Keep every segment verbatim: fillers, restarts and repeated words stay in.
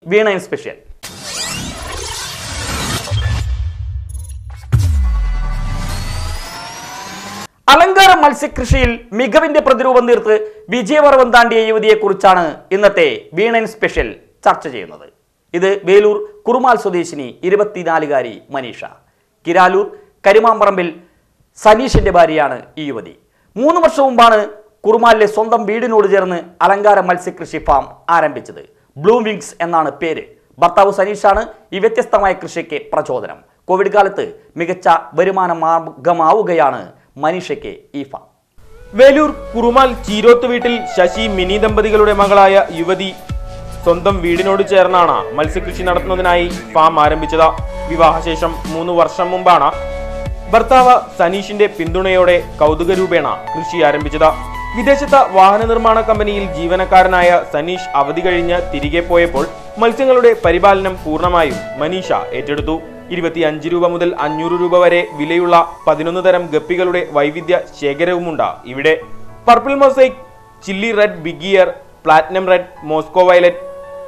വീണ special. അലങ്കാര മത്സ്യകൃഷിയിൽ മികവിന്റെ പ്രതിരൂപം തീർത്ത് വിജയപർവം താണ്ടിയ യുവതിയെക്കുറിച്ചാണ് ഇന്നത്തെ വീണ സ്പെഷ്യൽ ചർച്ച ചെയ്യുന്നത്. ഇത് വേലൂർ കുറുമാൽ സ്വദേശിനി ഇരുപത്തിനാലുകാരി മനീഷ. കിരാലൂർ കരിമാമ്പറമ്പിൽ സനീഷിന്റെ ഭാര്യയാണ് ഈ യുവതി. മൂന്ന് വർഷം മുമ്പാണ് കുറുമാലിലെ സ്വന്തം വീടിനോട് ചേർന്ന് അലങ്കാര മത്സ്യകൃഷി ഫാം ആരംഭിച്ചത്. ബ്ലൂ വിങ്സ് എന്നാണ് പേര്. ഭർത്താവ് സനീഷാണ് ഈ വ്യത്യസ്തമായ കൃഷിക്ക് പ്രചോദനം. കോവിഡ് കാലത്ത് മികച്ച വരുമാന മാർഗമാവുകയാണ് മനീഷയ്ക്ക് ഈ ഫാം. വേലൂർ കുറുമാൽ ചീരോത്ത് വീട്ടിൽ ശശി മിനി ദമ്പതികളുടെ മകളായ യുവതി സ്വന്തം വീടിനോട് ചേർന്നാണ് മത്സ്യകൃഷി നടത്തുന്നതിനായി ഫാം ആരംഭിച്ചത്. വിവാഹശേഷം മൂന്ന് വർഷം മുമ്പാണ് ഭർത്താവ് സനീഷിന്റെ പിന്തുണയോടെ കൗതുകരൂപേണ കൃഷി ആരംഭിച്ചത്. വിദേശത്ത വാഹന നിർമ്മാണ കമ്പനിയിൽ ജീവനക്കാരനായ സനീഷ് അവധി കഴിഞ്ഞ് തിരികെ പോയപ്പോൾ മത്സ്യങ്ങളുടെ പരിപാലനം പൂർണ്ണമായും മനീഷ ഏറ്റെടുത്തു. ഇരുപത്തി അഞ്ച് രൂപ മുതൽ അഞ്ഞൂറ് രൂപ വരെ വിലയുള്ള പതിനൊന്ന് തരം ഗപ്പികളുടെ വൈവിധ്യ ശേഖരവുമുണ്ട് ഇവിടെ. പർപ്പിൾ മൊസൈക്ക്, ചില്ലി റെഡ്, ബിഗിയർ, platinum red, Moscow violet,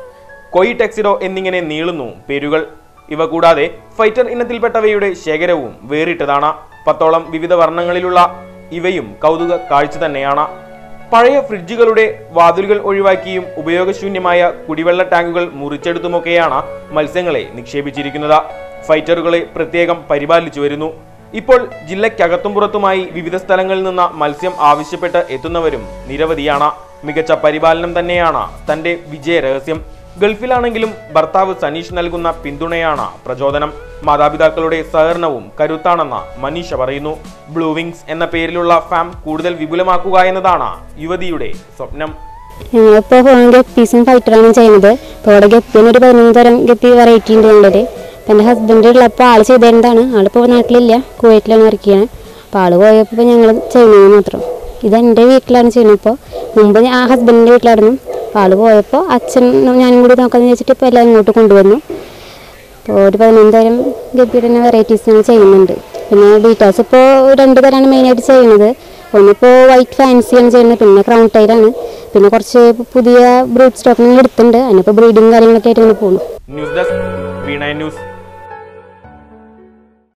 koi tuxedo എന്നിങ്ങനെ നീളുന്നു പേരുകൾ. ഇവ കൂടാതെ ഫൈറ്റർ ഇനത്തിൽപ്പെട്ടവയുടെ ശേഖരവും വേറിട്ടതാണ്. പത്തോളം വിവിധ വർണ്ണങ്ങളിലുള്ള ഇവയും കൗതുക കാഴ്ച തന്നെയാണ്. പഴയ ഫ്രിഡ്ജുകളുടെ വാതിലുകൾ ഒഴിവാക്കിയും ഉപയോഗശൂന്യമായ കുടിവെള്ള ടാങ്കുകൾ മുറിച്ചെടുത്തുമൊക്കെയാണ് മത്സ്യങ്ങളെ നിക്ഷേപിച്ചിരിക്കുന്നത്. ഫൈറ്ററുകളെ പ്രത്യേകം പരിപാലിച്ചു വരുന്നു. ഇപ്പോൾ ജില്ലയ്ക്കകത്തും പുറത്തുമായി വിവിധ സ്ഥലങ്ങളിൽ നിന്ന് മത്സ്യം ആവശ്യപ്പെട്ട് എത്തുന്നവരും നിരവധിയാണ്. മികച്ച പരിപാലനം തന്നെയാണ് തന്റെ വിജയ രഹസ്യം. ഗൾഫിലാണെങ്കിലും ഭർത്താവ് സനീഷ് നൽകുന്ന പിന്തുണയാണ് പ്രചോദനം. മാതാപിതാക്കളുടെ സഹകരണവും കരുത്താണെന്ന് മനീഷ പറയുന്നു. ബ്ലൂ വിങ്സ് എന്ന പേരിലുള്ള ഫാം കൂടുതൽ വിപുലമാക്കുക എന്നതാണ് യുവതിയുടെ സ്വപ്നം. ഞങ്ങളിപ്പോൾ ഗപ്പീസും ഫൈറ്ററാണ് ചെയ്യുന്നത്. ഇപ്പോൾ ഇവിടെ ഗപ്പിന് ഒരു പതിനൊന്ന് തരം ഗപ്പി വെറൈറ്റി ഉണ്ട് ഞങ്ങളുടെ. എൻ്റെ ഹസ്ബൻഡ് ഉള്ളപ്പോൾ ആൾ ചെയ്തതാണ്. ആളിപ്പോൾ നാട്ടിലില്ല, കുവൈറ്റിലാണ് വർക്ക് ചെയ്യണത്. അപ്പോൾ ആൾ പോയപ്പോൾ ഞങ്ങൾ ചെയ്യുന്നത് മാത്രം. ഇതെൻ്റെ വീട്ടിലാണ് ചെയ്യുന്നത്. ഇപ്പോൾ മുമ്പ് ആ ഹസ്ബൻഡിൻ്റെ വീട്ടിലായിരുന്നു. ആൾ പോയപ്പോൾ അച്ഛൻ ഞാനും കൂടി നോക്കാമെന്ന് വെച്ചിട്ട് ഇപ്പോൾ എല്ലാം ഇങ്ങോട്ട് കൊണ്ടുവന്നു. അപ്പോൾ ഒരു പതിനൊന്ന് തരം ഗപ്പിയുടെ തന്നെ വെറൈറ്റീസ് ഞങ്ങൾ ചെയ്യുന്നുണ്ട്. പിന്നെ ഡീറ്റാസ് ഇപ്പോൾ രണ്ട് തരമാണ് മെയിനായിട്ട് ചെയ്യുന്നത്. ഒന്നിപ്പോൾ വൈറ്റ് ഫാൻസിയാണ് ചെയ്യുന്നത്, പിന്നെ ക്രൗൺ ടൈലാണ്, പിന്നെ കുറച്ച് പുതിയ ബ്രീഡ് സ്റ്റോക്ക് ഞങ്ങൾ എടുത്തിട്ടുണ്ട്. അതിനിപ്പോൾ ബ്രീഡിങ് കാര്യങ്ങളൊക്കെ ആയിട്ട് ഇങ്ങനെ പോകുന്നു. News desk Veena news.